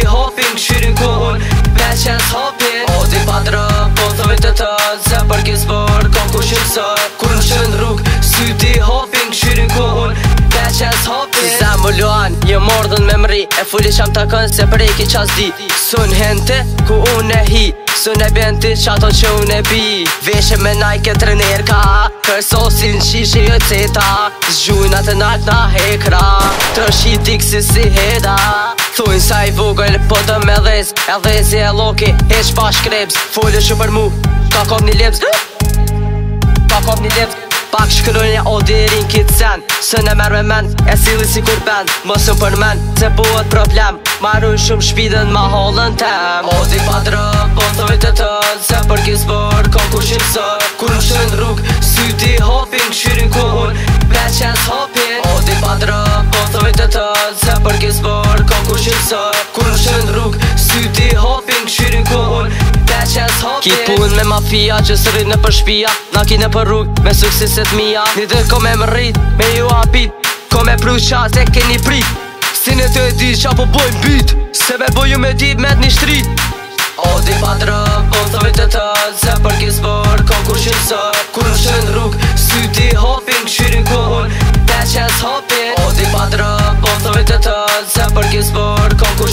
hopin, këshyrin kohën me qens hopin. O di pa drë, po thojt e të se për kis për konkurshin sot. Kur në shën rrug, syti hopin, këshyrin kohën me qens hopin. Se më luan, një mordën me mri, e fulli qam të kënë se preki qas di. Sun hente, ku unë e hi, sun e benti qato që unë e bi. Veshe me najke trener ka, kërsosin qishe jo ceta. Zgjujna të nalt na hekra, të shitik si heda. Thujnë sa i vogël, po të me dhez, e dhezi e loki, heq pa shkrebs. Folë shu për mu, ka kop një lebs, ka kop një lebs. Pak shkrujnja o dirin kitë sen, së në merë me men, e sili si kur bend. Mësën për men, se buhet problem, marun shumë shpidën ma hollën tem. O di pa drë, po thojt e të se për kis për konkurshin sot. Kur në shën rrug, syti hopin, këshyrin kohën me qens hopin. O di pa drë, po thojt e të se për kis për konkurshin sot. Kur në shën rrug, syti hopin, këshyrin kohën me qens hopin. Ki pun me mafia që së rrit në për shpia, na ki në për rrug me sukseset mija. Një dhe ko me më rrit, me ju apit, ko me pru qa se keni prit. Si në të e di qa po bojmë bit, se me boju me dit me t'ni shtrit. O di pa drë, po thojt e të se për kis për konkurshin sot. Kur në shën rrug, syti hopin, këshyrin kohën me qens hopin. O di pa drë, po thojt e të se për kis për konkurshin sot.